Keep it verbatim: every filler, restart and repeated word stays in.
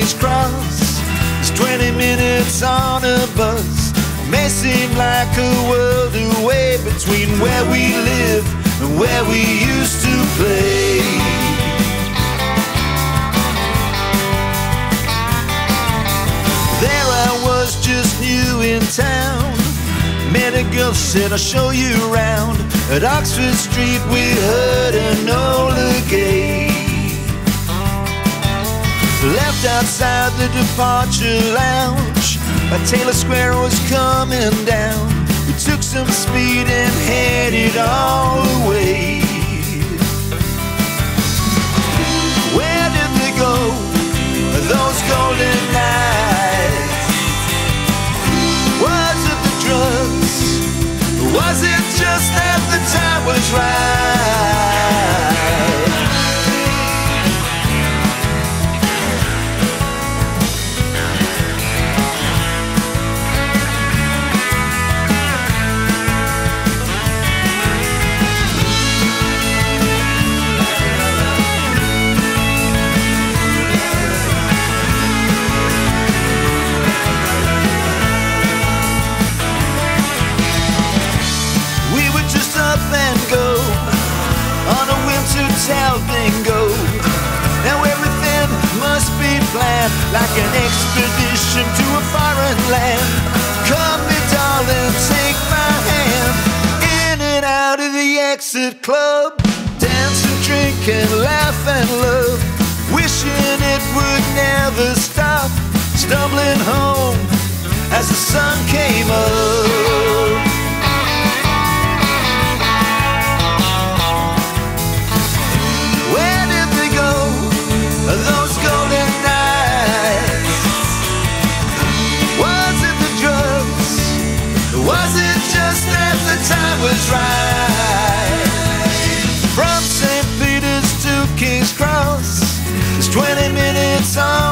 King's Cross. It's twenty minutes on a bus. May seem like a world away between where we live and where we used to play. There I was, just new in town. Met a girl, said I'll show you around. At Oxford Street we heard Enola Gay. Left outside the departure lounge. A Taylor Square was coming down. We took some speed and headed all away. Where did they go, those golden nights? Was it the drugs? Was it just that the time was right? Hotel bingo. Now everything must be planned, like an expedition to a foreign land. Come me darling, take my hand. In and out of the exit club. Dance and drink and laugh and love. Wishing it would never stop. Stumbling home as the sun came up. Those golden nights. Was it the drugs? Was it just that the time was right? From Saint Peter's to King's Cross, it's twenty minutes on